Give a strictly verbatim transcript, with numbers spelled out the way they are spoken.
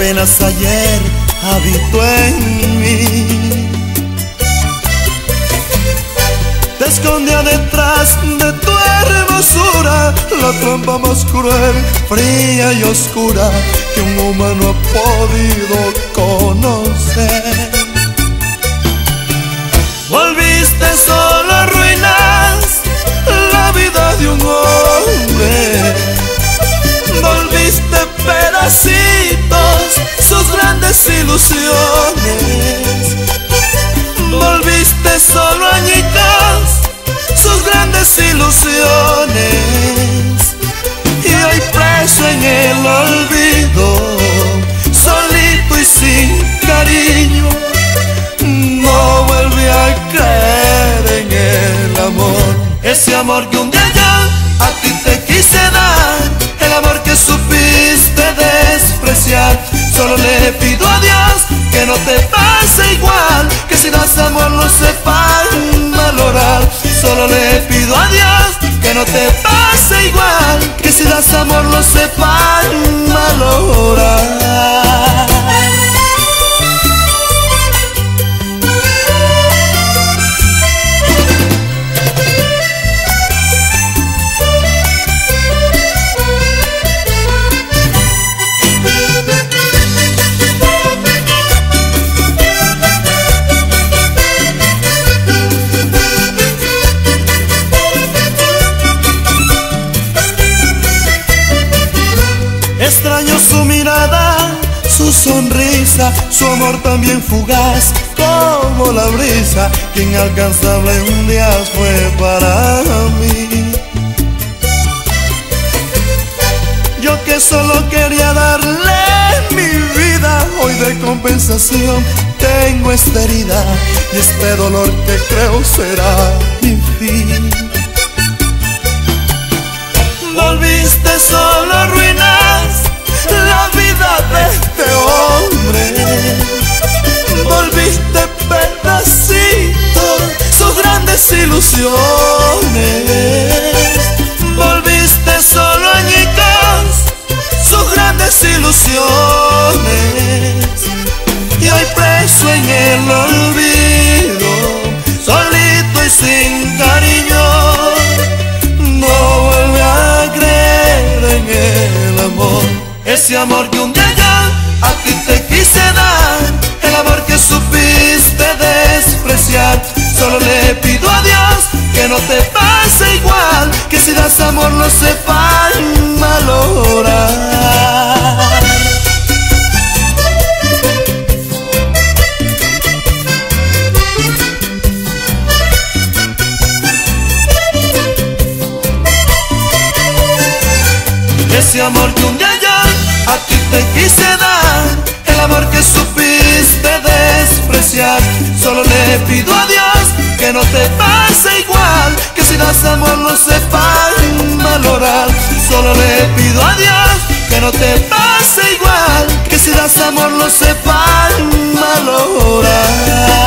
apenas ayer habitó en mí. Te escondía detrás de tu hermosura, la trampa más cruel, fría y oscura que un humano ha podido conocer. Volviste solo, arruinas la vida de un hombre. Volviste pedacitos sus grandes ilusiones. Volviste solo añicos sus grandes ilusiones. Y hoy preso en el olvido, solito y sin cariño, no vuelve a creer en el amor. Ese amor que un día yo a ti te quise dar, el amor que supiste despreciar. Solo le pido a Dios que no te pase igual, que si das amor lo sepan valorar. Solo le pido a Dios que no te pase igual, que si das amor lo sepan valorar. Extraño su mirada, su sonrisa, su amor también fugaz como la brisa, que inalcanzable un día fue para mí. Yo que solo quería darle mi vida, hoy de compensación tengo esta herida y este dolor que creo será mi fin. Volviste solo, arruinas la vida de este hombre. Volviste pedacitos sus grandes ilusiones. Volviste solo añicos sus grandes ilusiones. Y hoy preso en el olvido, solito y sin cariño, no vuelve a creer en el amor. Ese amor que un día yo a ti te quise dar, el amor que supiste despreciar. Solo le pido a Dios que no te pase igual, que si das amor lo sepan valorar. Ese amor que un día yo a ti te quise dar, el amor que supiste despreciar. Solo le pido a Dios que no te pase igual, que si das amor lo sepan valorar. Solo le pido a Dios que no te pase igual, que si das amor lo sepan valorar.